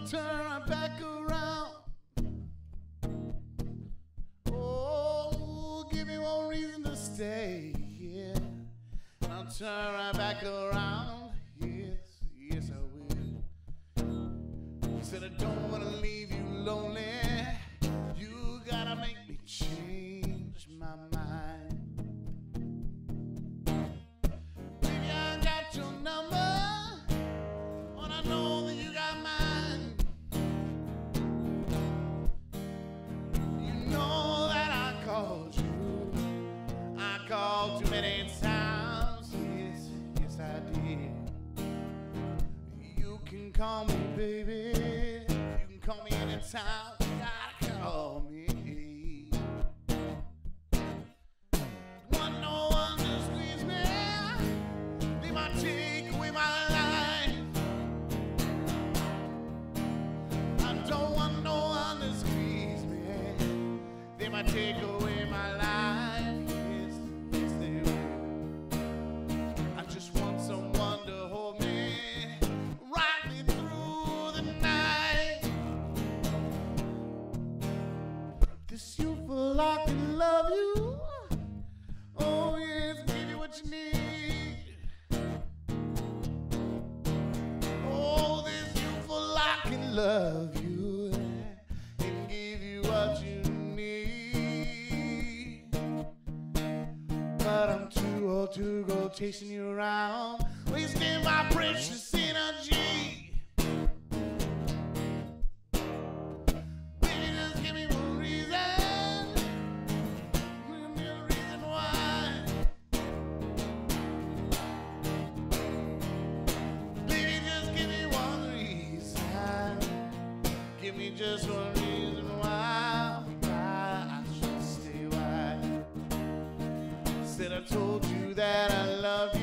I'll turn right back around. Oh, give me one reason to stay, yeah. I'll turn right back around. Yes, yes I will. He said I don't wanna leave you lonely. You gotta make me change my mind. Baby, I got your number, and I know that you got mine. You know that I called you. I called too many times. Yes, yes I did. You can call me, baby. You can call me anytime. You gotta call me. Want no one to squeeze me. They might take away my life. I don't want no one to squeeze me. They might take away my life. Yes, yes they will. I just want someone to hold me, ride me through the night. This youthful I can love you. Oh yes, give you what you need. Oh, this youthful I can love you and give you what you need. But I'm too old to go chasing you around, wasting my precious energy. Baby, just give me one reason. Give me a reason why. Baby, just give me one reason. Give me just one reason why I should stay. Why? Said I told you that I love you.